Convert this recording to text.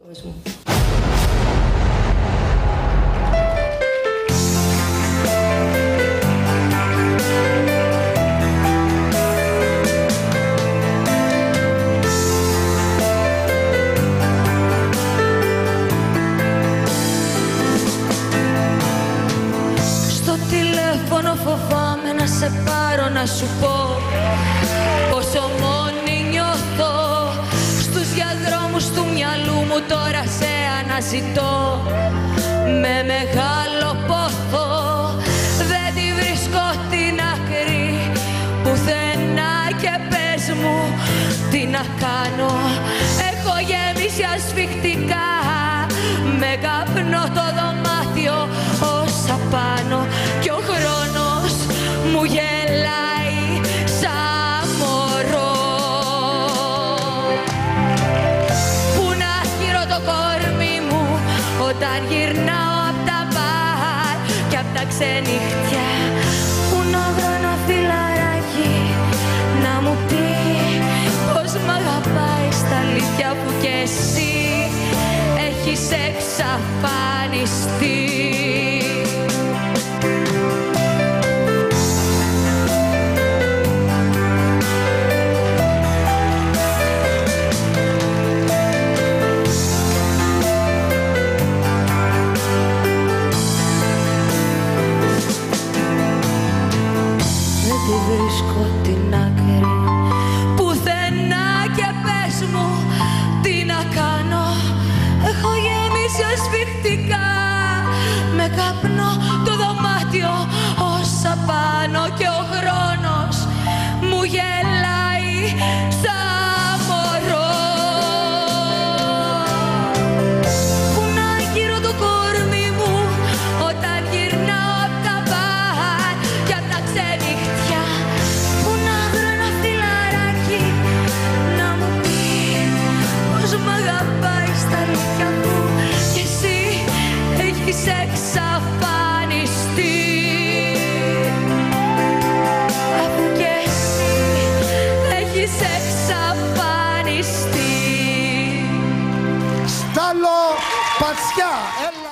Στο τηλέφωνο φοβάμαι να σε πάρω να σου πω πόσο μόνη νιώθω. Στους διαδρόμους του μυαλού μου τώρα σε αναζητώ με μεγάλο πόθο. Δεν τη βρίσκω την άκρη πουθενά και πες μου τι να κάνω. Έχω γεμίσει ασφυκτικά με καπνό το δωμάτιο όσα πάνω κι ο χρόνος μου γελάει σαν μωρό. Πού να χειρώ το κορμί μου όταν γυρνάω απ' τα μπαρ κι απ' τα ξενυχτιά. Πού να βρω ένα φιλαράκι να μου πει πως μ' αγαπάει στα αλήθεια που κι εσύ έχεις εξαφανιστεί. Δεν τη βρίσκω την άκρη πουθενά και πες μου τι να κάνω. Έχω γεμίσει ασφυκτικά με καπνό το δωμάτιο όσα πάνω και ο χρόνος μου γελάει σαν μωρό. Πού να γύρω το κορμί μου όταν γυρνάω απ' τα μπαρ κι απ' τα ξενυχτιά. Πού να βρω ένα φιλαράκι να μου πει πως μ' αγαπάει στα αλήθεια μου κι εσύ έχεις εξαφανιστεί. Αφού κι εσύ έχεις εξαφανιστεί. Στάλο Πατσιά, έλα.